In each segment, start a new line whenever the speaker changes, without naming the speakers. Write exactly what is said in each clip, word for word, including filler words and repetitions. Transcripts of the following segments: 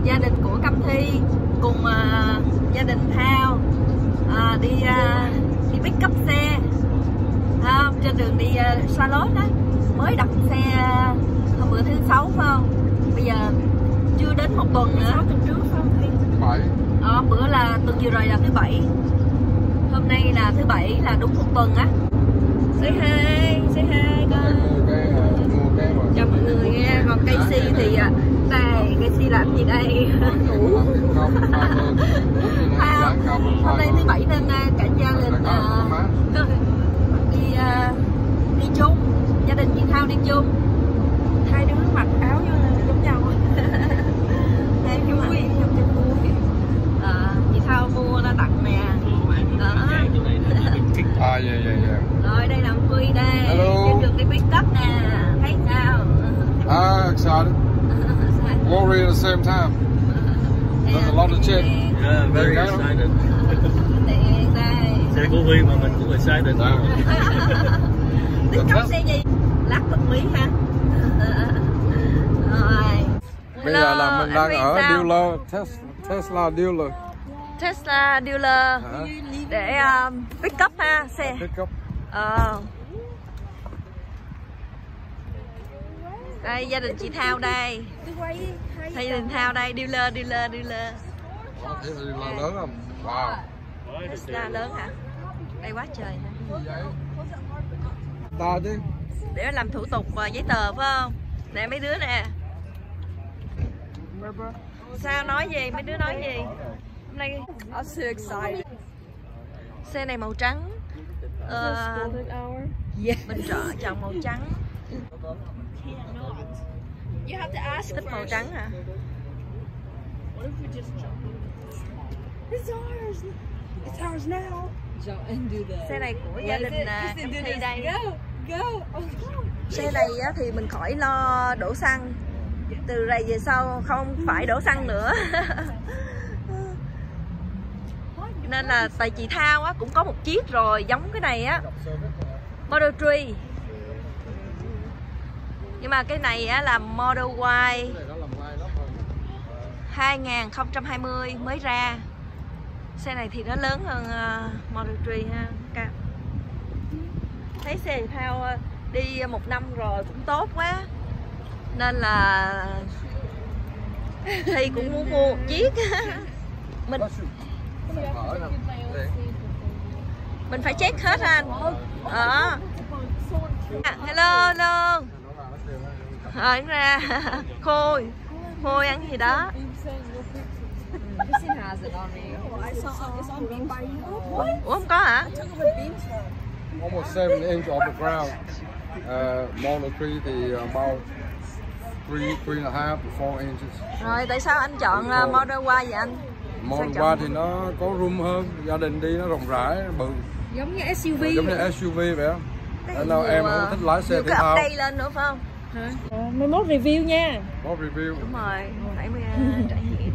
gia đình của Cẩm Thi cùng uh, gia đình Thao uh, đi uh, đi pick up xe à, trên đường đi uh, Charlotte đó, mới đặt xe uh, hôm bữa thứ sáu phải không? Bây giờ chưa đến một tuần nữa. Tuần trước không? Bảy. Ờ, bữa là tuần vừa rồi là thứ bảy. Hôm nay là thứ bảy, là đúng một tuần á. Say hi, say hi con. Chào mọi người nghe. Còn Casey thì đây, Casey làm gì đây? Ngủ. Hôm nay thứ bảy nên cả gia đình uh, đi uh, đi chung, gia đình chị Thao đi chung. Hai đứa mặc áo giống nhau. Hai đứa mặc giống nhau vui. À, chị Thao mua nó tặng nè. Đó.
À, dạ, dạ, dạ.
Rồi đây là ông Quy đây.
Hello.
Trên đường đi pick up nè. Thấy sao?
Ah, excited. Worried at the same time. There's a lot of chat.
Yeah, very excited.
Tiện đây.
Xe của Huy mà mình cũng excited.
Pick up xe gì? Lát bật mí ha. Rồi.
Bây giờ là mình đang ở dealer, Tesla dealer.
Tesla dealer à, để um, pick up ha, xe
pick up.
Ờ. Đây gia đình chị Thao đây, gia đình Thao đây, dealer dealer dealer.
Tesla lớn không? Wow.
Tesla lớn hả? Đây quá trời.
To chứ.
Để làm thủ tục và giấy tờ phải không? Nè mấy đứa nè. Sao nói gì? Mấy đứa nói gì? Hôm nay I'm so excited. Xe này màu trắng. Uh, mình chọn chọn màu trắng. Thích màu trắng hả? Xe này của gia đình Cẩm Thi đây. Xe này thì mình khỏi lo đổ xăng. Từ này về sau không phải đổ xăng nữa. Nên là tại chị Thao á cũng có một chiếc rồi giống cái này á, Model ba. Nhưng mà cái này á là Model Y hai không hai không mới ra. Xe này thì nó lớn hơn uh, Model ba ha. Cao. Thấy xe chị Thao đi một năm rồi cũng tốt quá. Nên là Thi cũng muốn mua một chiếc. Mình Mình phải check hết anh. Ờ. À, hello hello. Rồi ra. Khôi. Khôi ăn gì đó. Ủa không có hả?
Almost seven inch off the ground. Uh, Model ba thì about three, three and a half to four inches.
Rồi tại sao anh chọn uh, Model Y vậy anh?
Model ba thì nó có room hơn, gia đình đi nó rộng rãi, bự.
Giống như ét u vê.
Giống như ét u vê vậy á. Nên nào em không thích lái xe thể thao.
Cái update lên nữa phải không?
Hả? À, mới mốt review nha.
Mốt review.
Đúng rồi, phải trải nghiệm.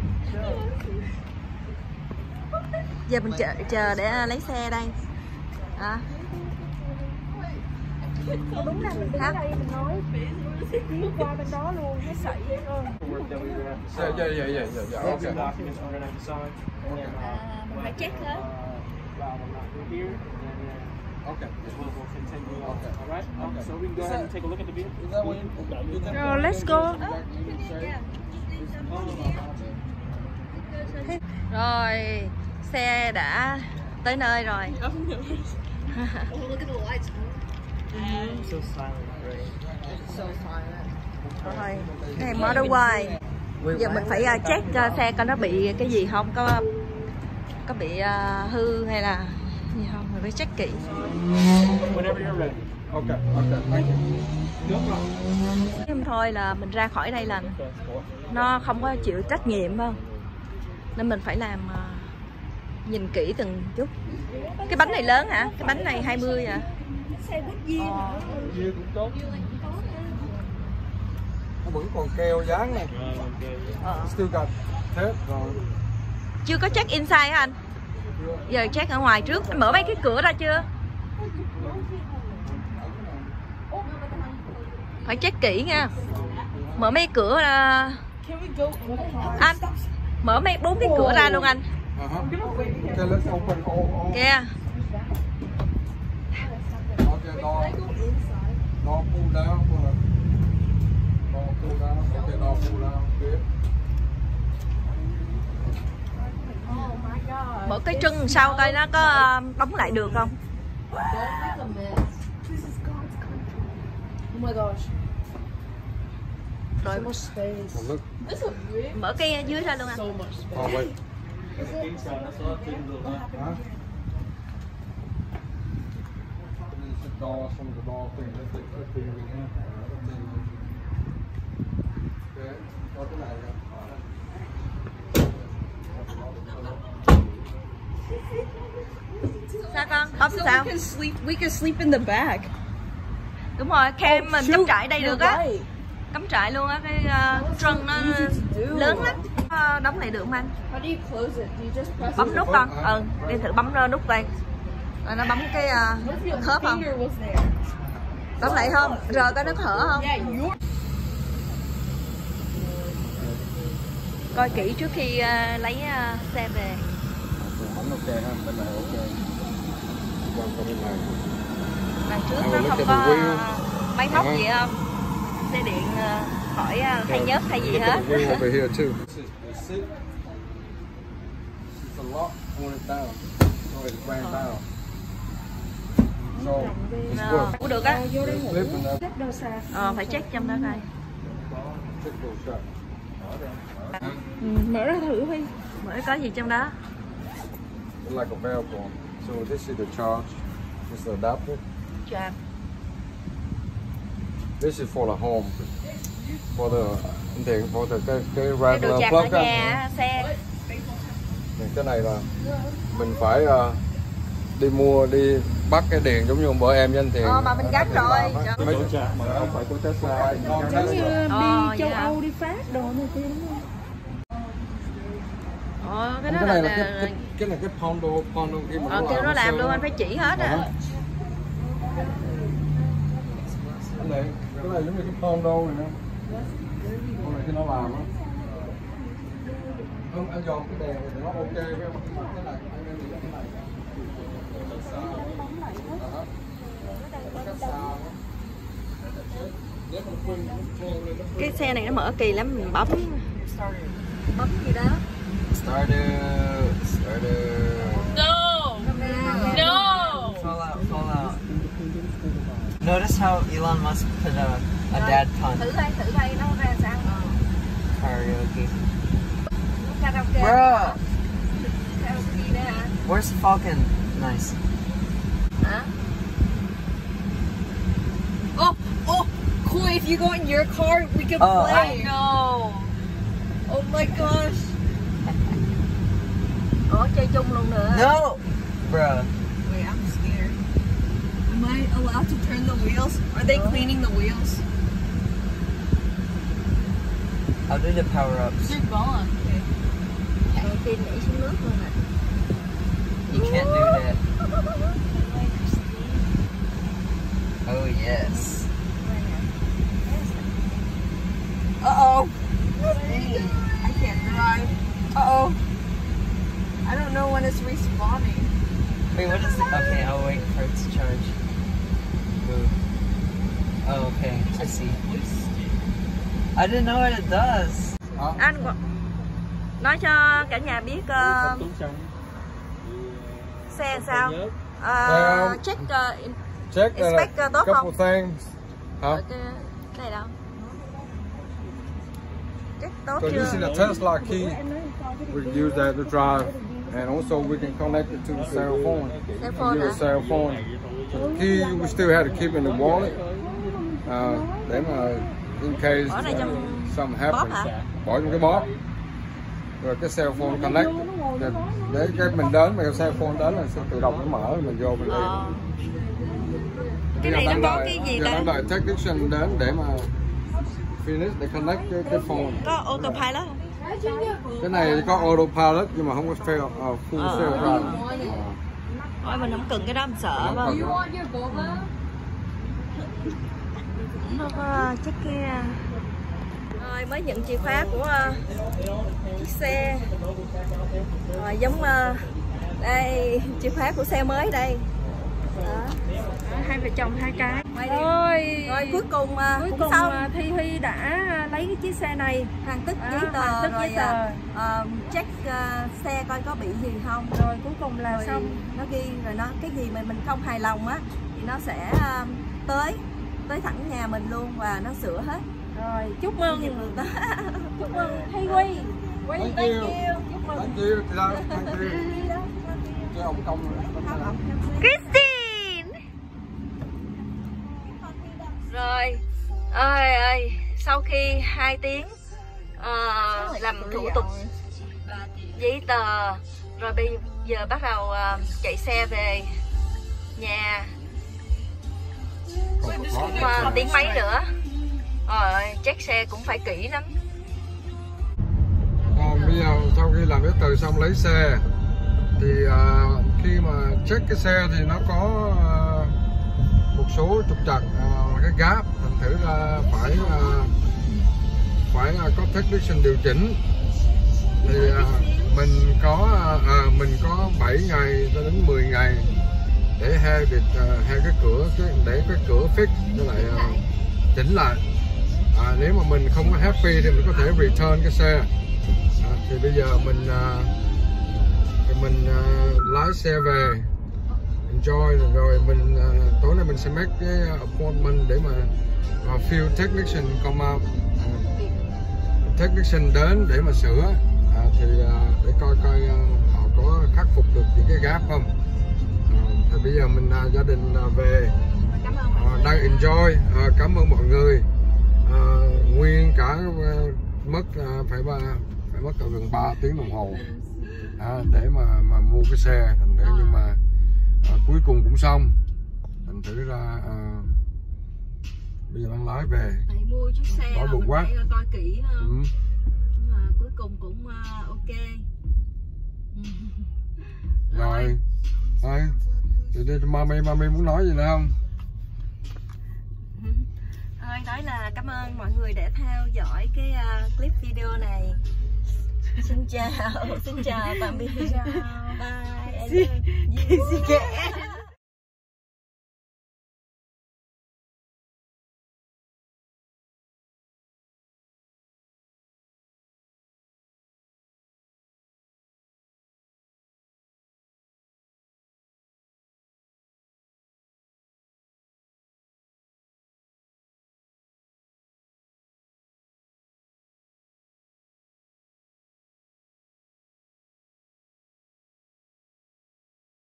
Giờ mình chờ chờ để lấy xe đây. À.
Đúng là mình đến đây mình nói đi qua bên đó luôn, nó sậy luôn.
Dạ dạ dạ dạ dạ ok.
Mình phải check hết.
Okay.
Alright, so we can go ahead and take a look at the vehicle.
Rồi, let's go.
Rồi, xe đã tới nơi rồi.
So silent,
Rồi, cái này Model Y. Giờ mình phải check xe coi nó bị cái gì không, có có bị uh, hư hay là gì không, mình phải check kỹ.
Whenever you're ready.
Okay, okay, thank you.
Nhưng thôi là mình ra khỏi đây là nó không có chịu trách nhiệm không, nên mình phải làm uh, nhìn kỹ từng chút. Cái bánh này lớn hả? Cái bánh này hai mươi à?
Xe bút duyên.
Duyên cũng tốt.
Nó vẫn còn keo dán này.
Ờ.
Still got tape rồi.
Chưa có check inside hả anh? Giờ check ở ngoài trước. Anh mở mấy cái cửa ra chưa? Phải check kỹ nha. Mở mấy cửa ra. Anh mở mấy bốn cái cửa ra luôn anh.
Uh-huh. Okay, let's open all.
Kìa.
Okay, door. Door pull down. Door pull down. Okay, door pull down. Good.
Mở cái trưng sau coi nó có đóng lại được không.
Oh my gosh.
Rồi
Oh, look.
mở cái dưới ra luôn anh.
Oh, wait. Huh? Door, some of the door thing. Let's take that thing in here. Okay, có cái này nè.
Sao con? Bấm sao?
We can sleep. We can sleep in the back.
Đúng rồi, Cam
Oh,
mình
shoot.
cắm trại đây được á.
You're right.
Cắm trại luôn á, cái uh, trần nó lớn lắm. Uh, đóng lại được không anh?
How do you close it? Do you just press
Bấm
it?
nút con. Ừ, đi thử bấm nút đây. Rồi nó bấm cái uh, khớp không?
Finger was there.
Bấm lại không? Rồi coi nó có hở không?
Yeah, you.
Coi kỹ trước khi uh, lấy uh, xe về.
Bấm ok ha, bên này ok. Qua bên này.
Đằng trước
Have
nó
a look
không
at
có
the wheel.
uh, máy móc gì không? Xe điện uh, khỏi uh, thay nhớt hay gì
Look
hết.
at the wheel over here too. This is the seat. It's a lock. Pull it down. So it's brand down. So it's work.
Cũng được á.
It's flip and that.
Ờ, phải check trong đó coi.
Check those straps.
Ừ, mở ra thử đi.
Mở có gì trong đó?
It's like a valve form. So this is the charge. This is the adapter.
Chà.
This is for the home. For the điện for the cái cái
Cái đồ
regular
chạc ở
plug á.
nhà á, xe.
Thì cái này là mình phải uh, đi mua đi bắt cái điện giống như bữa em với anh Thiện.
Ờ mà mình gắn rồi. Trời.
Mấy chạc mà không phải của Tesla.
Giống như
Ờ,
đi châu
dạ.
Âu đi Pháp đồ này kia đúng không?
Ờ, cái đó
cái
là,
này
là,
là cái, cái, cái này cái Pondo Pondo khi mà
ờ, kêu nó làm luôn, anh phải chỉ hết á.
Ờ. Cái này cái này giống như cái Pondo này nè. Con này khi nó làm á. Không, anh dọn cái đèn này thì nó ok với không? Cái này anh nên nghĩ cái này.
Cái xe này nó mở kỳ lắm, mình bấm bấm gì đó.
Starter, starter.
No! No!
Fall out, fall out. Notice how Elon Musk put a, a dad pun.
Thử đây, thử đây, nó ra sao?
Karaoke.
Karaoke.
Bro!
Karaoke đó hả?
Where's the Falcon? Nice.
Hả?
Oh, oh, cool. If you go in your car, we can
Oh,
play.
No.
Oh my gosh.
Ủa, chơi chung luôn nữa.
No! Bro.
Wait, I'm scared. Am I allowed to turn the wheels? Are they cleaning the wheels?
I'll do the power ups.
They're gone.
Đầu tiên nhảy xuống nước luôn nè.
You can't do that. Oh, yes.
Uh-oh. I can't drive. Uh-oh. I don't know when it's respawning.
Wait, what is it? Okay, I'll wait for it to charge. Ooh. Oh, okay. I see. I didn't know what it does.
Anh có- nói cho cả nhà biết uh, xe sao? Uh, check uh, in-
Check that
Inspect,
a
uh, tốt
couple
không?
things.
ở
Huh?
cái cái này đâu? Check tốt
So
chưa?
this is the Tesla key. We can use that to drive, and also we can connect it to the cell phone.
Cell phone
Use
hả?
a cell phone. So the key we still have to keep in the wallet. Uh, để mà in case
Bỏ này trong
uh, something
bóp
happens.
hả?
Bỏ trong cái bóp. Rồi cái cell phone connect. Để, để cái mình đến mà cái cell phone đến là sẽ tự động nó mở mình vô mình đi.
Ờ. Cái này nó có cái gì
Giờ
ta?
đang đợi technician đến để mà finish để connect cái, cái phone.
Có autopilot không?
Cái này có autopilot nhưng mà không có fail, uh, full
Ờ.
self drive.
Ôi mình không cần cái đó, mình sợ phải không? Nó có check cái Rồi mới nhận chìa khóa của uh, chiếc xe. Rồi giống uh, đây chìa khóa của xe mới đây. Đó.
Hai vợ chồng hai cái.
Rồi, rồi cuối cùng uh,
cuối
cũng
cùng
xong.
uh, Thi Huy đã lấy cái chiếc xe này,
hoàn tất giấy
à,
tờ,
hoàn tất
rồi
giấy tờ.
Uh, check uh, xe coi có bị gì không.
Rồi cuối cùng là
rồi
xong.
Nó ghi rồi nó cái gì mà mình không hài lòng á thì nó sẽ uh, tới tới thẳng nhà mình luôn và nó sửa hết.
Rồi chúc mừng chúc mừng Thi Huy.
Thank you.
Chúc mừng.
Thank you. Thank you. Cho ông công rồi.
Christine. Rồi ơi ơi sau khi hai tiếng uh, làm thủ tục giấy tờ rồi bây giờ bắt đầu uh, chạy xe về nhà. Cũng uh, tiếng mấy nữa. Rồi check xe cũng phải kỹ lắm.
Còn bây giờ sau khi làm giấy tờ xong lấy xe thì uh, khi mà check cái xe thì nó có uh, một số trục trặc, uh, cái gap, thành thử ra phải uh, phải uh, có technician điều chỉnh. Thì uh, mình có uh, mình có bảy ngày cho đến mười ngày để hai việc uh, hai cái cửa cái để cái cửa fix với lại uh, chỉnh lại. À, nếu mà mình không có happy thì mình có thể return cái xe. À, thì bây giờ mình uh, thì mình uh, lái xe về enjoy rồi mình uh, tối nay mình sẽ make cái appointment để mà uh, field technician come out. Uh, technician đến để mà sửa uh, thì uh, để coi coi uh, họ có khắc phục được những cái gap không. Uh, thì bây giờ mình uh, gia đình uh, về uh, đang enjoy. Uh, cảm ơn mọi người. Uh, nguyên cả uh, mất uh, phải ba phải mất gần ba tiếng đồng hồ à, để mà mà mua cái xe, thành thử nhưng mà uh, cuối cùng cũng xong, thành thử ra uh, bây giờ đang lái về.
Tại mua chiếc xe
Đói
mà
bụng
mình
quá.
phải coi kỹ hơn.
Ừ.
Nhưng mà cuối cùng cũng uh, ok.
Rồi thôi thì đi mami mami muốn nói gì nữa không?
Thôi nói là cảm ơn mọi người đã theo dõi cái uh, clip video này. Xin chào, xin chào tạm biệt. Bye.